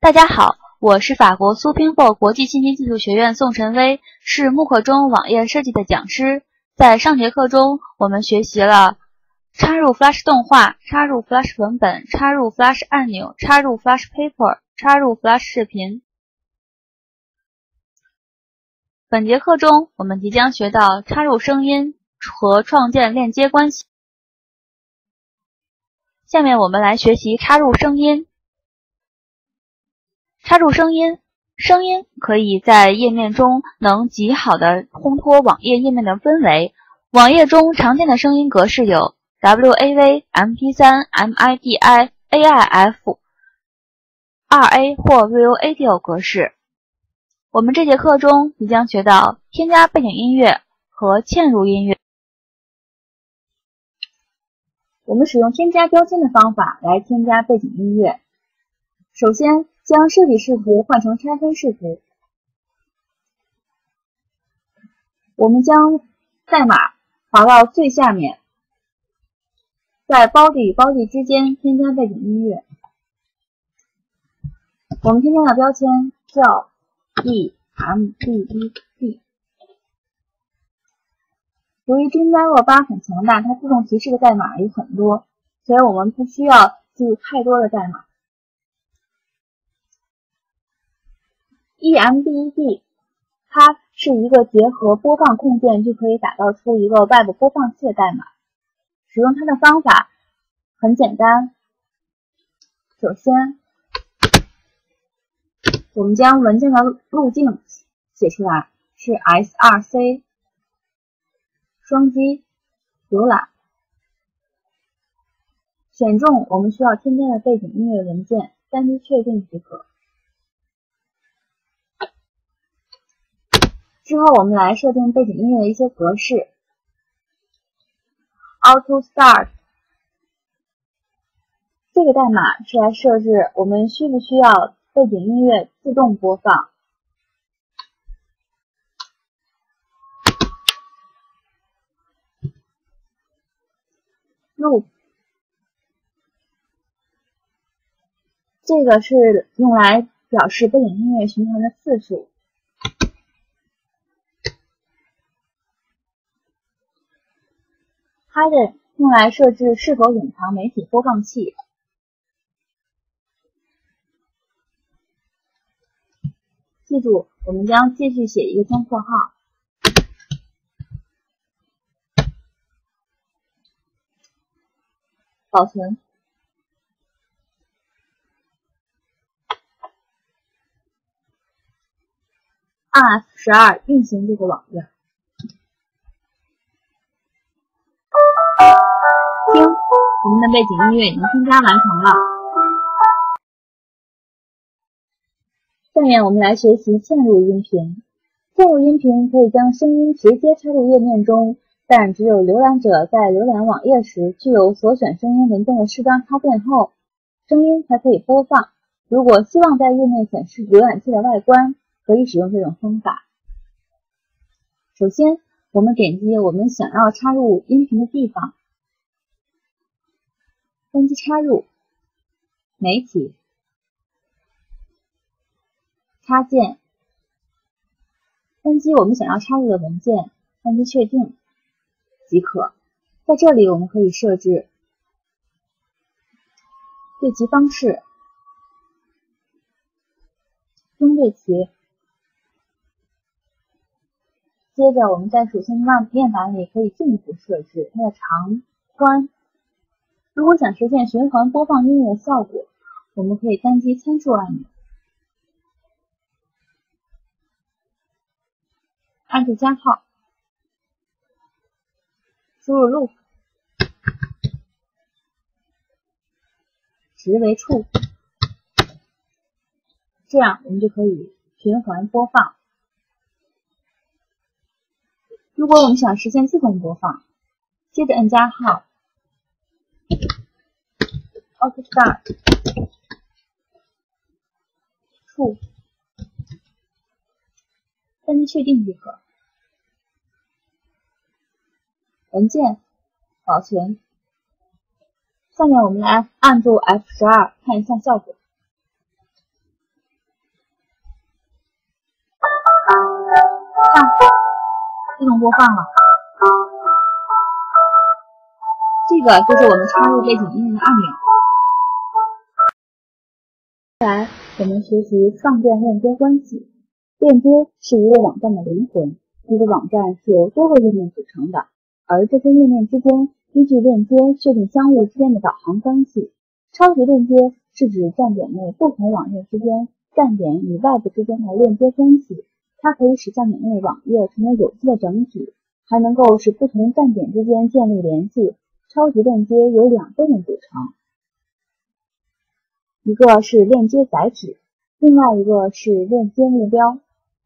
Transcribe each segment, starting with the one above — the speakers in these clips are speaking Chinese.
大家好，我是法国苏拼 for 国际信息技术学院宋晨薇，是慕课中网页设计的讲师。在上节课中，我们学习了插入 Flash 动画、插入 Flash 文本、插入 Flash 按钮、插入 Flash Paper、插入 Flash 视频。本节课中，我们即将学到插入声音和创建链接关系。下面我们来学习插入声音。插入声音，声音可以在页面中能极好的烘托网页页面的氛围。网页中常见的声音格式有 WAV、MP3、MIDI、AIF、RA 或 VOAudio 格式。我们这节课中即将学到添加背景音乐和嵌入音乐。我们使用添加标签的方法来添加背景音乐。首先，将设计视图换成拆分视图。我们将代码滑到最下面，在body与body之间添加背景音乐。我们添加的标签叫 EMBED。由于Dreamweaver8很强大，它自动提示的代码有很多，所以我们不需要记录太多的代码。EMBED 它是一个结合播放控件就可以打造出一个 Web 播放器的代码。使用它的方法很简单。首先，我们将文件的路径写出来，是 src 双击浏览，选中我们需要添加的背景音乐文件，单击确定即可。之后我们来设定背景音乐的一些格式。Auto Start 这个代码是来设置我们需不需要背景音乐自动播放。Loop 这个是用来表示背景音乐循环的次数。Hidden 用来设置是否隐藏媒体播放器。记住，我们将继续写一个将括号。保存。按 F12 运行这个网页。听，我们的背景音乐已经添加完成了。下面我们来学习嵌入音频。嵌入音频可以将声音直接插入页面中，但只有浏览者在浏览网页时具有所选声音文件的适当插件后，声音才可以播放。如果希望在页面显示浏览器的外观，可以使用这种方法。首先，我们点击我们想要插入音频的地方，单击插入，媒体，插件，单击我们想要插入的文件，单击确定即可。在这里我们可以设置对齐方式、中对齐。接着我们在属性面板里可以进一步设置它的长宽。如果想实现循环播放音乐的效果，我们可以单击参数按钮，按住加号，输入 loop， 值为 true， 这样我们就可以循环播放。如果我们想实现自动播放，接着按加号 Auto Start True， 单击确定即可。文件保存。下面我们来按住 F12 看一下效果。 自动播放了。这个就是我们插入背景音乐的按钮。接下来我们学习创建链接关系。链接是一个网站的灵魂，一个网站是由多个页面组成的，而这些页面之间依据链接确定相互之间的导航关系。超级链接是指站点内不同网页之间站点与外部之间的链接关系，它可以使站点内网页成为有机的整体，还能够使不同站点之间建立联系。超级链接由两部分组成，一个是链接载体，另外一个是链接目标。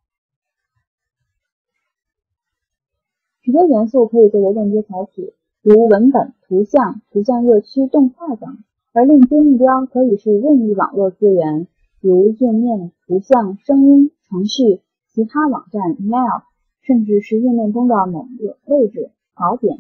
许多元素可以作为链接载体，如文本、图像、图像热区、动画等，而链接目标可以是任意网络资源，如页面、图像、声音、程序、其他网站、email， 甚至是页面中的某个位置、锚点。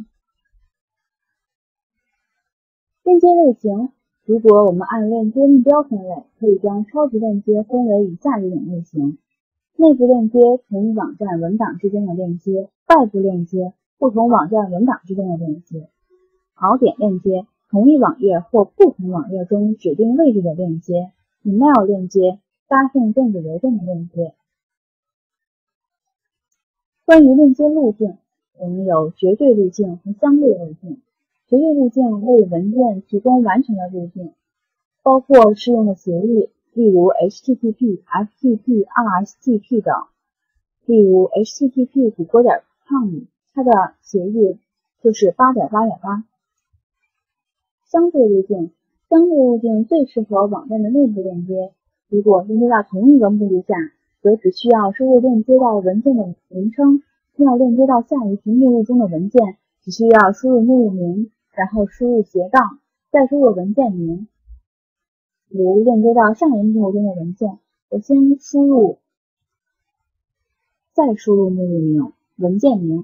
链接类型，如果我们按链接目标分类，可以将超级链接分为以下几种类型：内部链接，同一网站文档之间的链接；外部链接，不同网站文档之间的链接；锚点链接，同一网页或不同网页中指定位置的链接；email 链接，发送电子邮件的链接。关于链接路径，我们有绝对路径和相对路径。绝对路径为文件提供完全的路径，包括适用的协议，例如 HTTP、FTP、RSTP 等。例如 HTTP 谷歌.com， 它的协议就是 8.8.8。相对路径，相对路径最适合网站的内部链接。如果链接到同一个目录下，则只需要输入链接到文件的名称；要链接到下一批目录中的文件，只需要输入目录名，然后输入斜杠，再输入文件名。如链接到上一目录中的文件，我先输入，再输入目录名、文件名。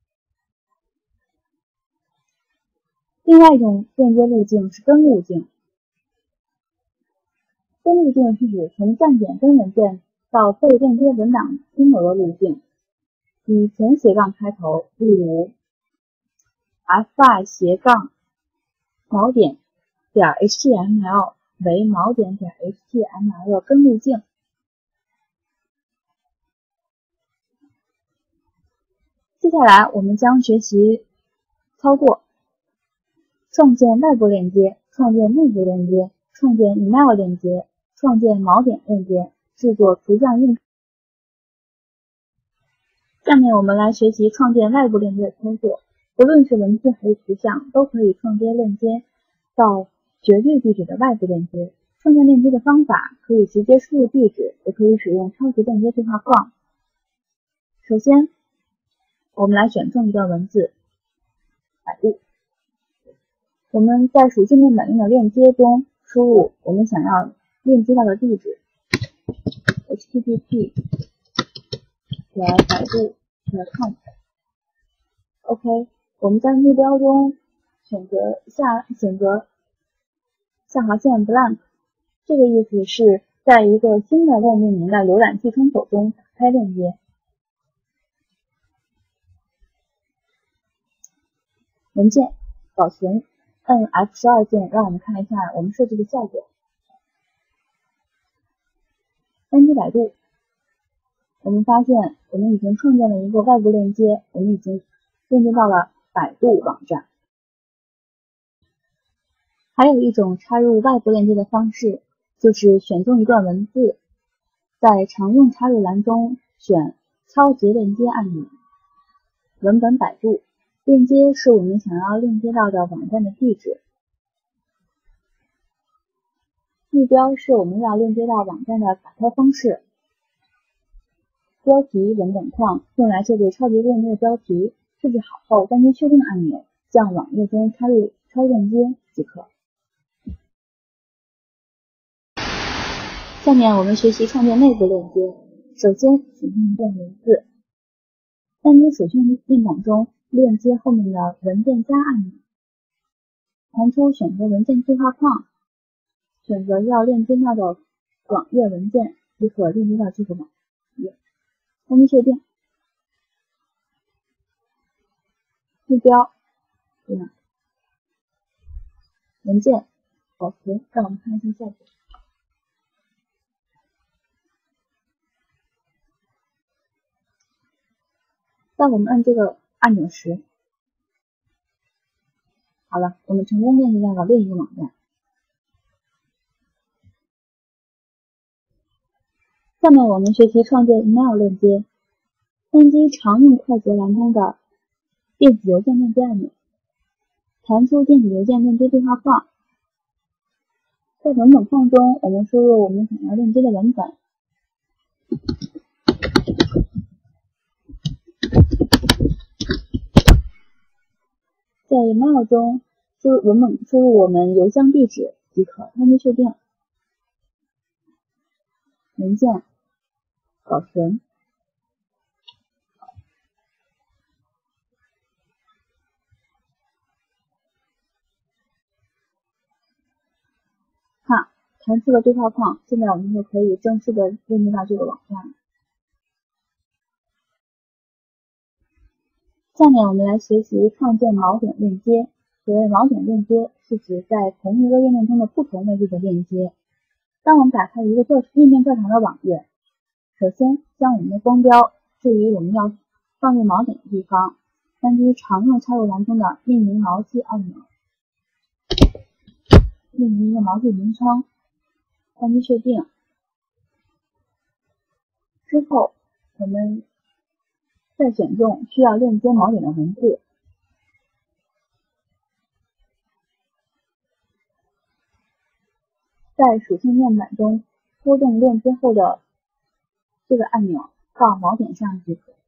另外一种链接路径是根路径。根路径是指从站点根文件到被链接文档经流的路径，以前斜杠开头，例如 fi 斜杠锚点点 html 为锚点点 html 的根路径。接下来我们将学习操作：创建外部链接，创建内部链接，创建 email 链接，创建锚点链接，制作图像印。下面我们来学习创建外部链接的操作。不论是文字还是图像，都可以创建链接到绝对地址的外部链接。创建链接的方法可以直接输入地址，也可以使用超级链接对话框。首先，我们来选中一段文字，百度。我们在属界面本令的链接中输入我们想要链接到的地址 http 百度.com。 OK， 我们在目标中选择下划线 blank， 这个意思是在一个新的未命名的浏览器窗口中打开链接。文件保存，按 F12 键，让我们看一下我们设置的效果。单击百度，我们发现我们已经创建了一个外部链接，我们已经链接到了百度网站。还有一种插入外部链接的方式，就是选中一段文字，在常用插入栏中选超级链接按钮，文本百度，链接是我们想要链接到的网站的地址，目标是我们要链接到网站的打开方式，标题文本框用来设置超级链接的标题，设置好后单击确定按钮，向网页中插入超链接即可。下面我们学习创建内部链接。首先选定一段文字，单击属性面板中链接后面的文件夹按钮，弹出选择文件对话框，选择要链接到的网页文件，即可链接到这个网页。单击确定。 目标，这样文件保存，让我们看一下效果。当我们按这个按钮时，好了，我们成功链接到了另一个网站。下面我们学习创建 email 链接，单击常用快捷栏中的电子邮件链接按钮，弹出电子邮件链接对话框。在文本框中，我们输入我们想要链接的文本。在 email 中输入我们邮箱地址即可，按击确定。文件保存。看，弹出了对话框，现在我们就可以正式的链接到这个网站了。下面我们来学习创建锚点链接。所谓锚点链接，是指在同一个页面中的不同位置的链接。当我们打开一个页面较长的网页，首先将我们的光标置于我们要放入锚点的地方，单击常用插入栏中的命名锚记按钮，命名一个锚记名称，单击确定。之后，我们再选中需要链接锚点的文字，在属性面板中拖动链接后的这个按钮到锚点上即可。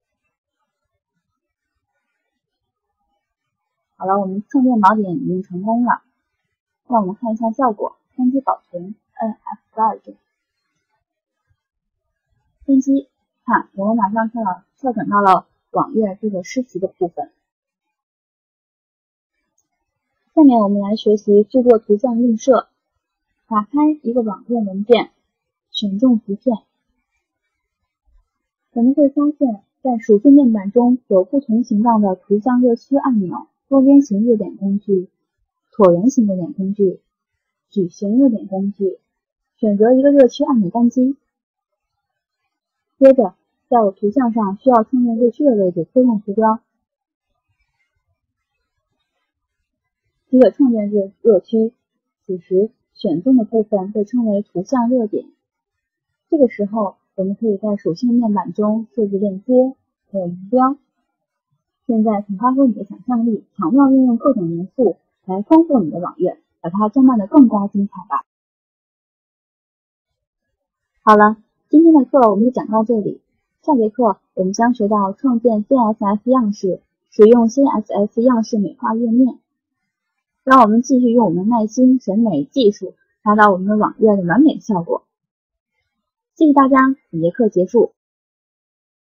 好了，我们创建锚点已经成功了。让我们看一下效果，单击保存，按 F12。点击，看，我们马上跳转到了网页这个诗词的部分。下面我们来学习制作图像映射。打开一个网页文件，选中图片。我们会发现，在属性面板中有不同形状的图像热区按钮，多边形热点工具、椭圆形热点工具、矩形热点工具。选择一个热区按钮单击。接着，在我图像上需要创建热区的位置推动图标，即可创建热区。此时选中的部分被称为图像热点。这个时候，我们可以在属性面板中设置链接还有目标。现在请发挥你的想象力，巧妙运用各种元素来丰富你的网页，把它装扮得更加精彩吧。好了，今天的课我们就讲到这里。下节课我们将学到创建 CSS 样式，使用 CSS 样式美化页面。让我们继续用我们的耐心、审美、技术，达到我们的网页的完美效果。谢谢大家，本节课结束。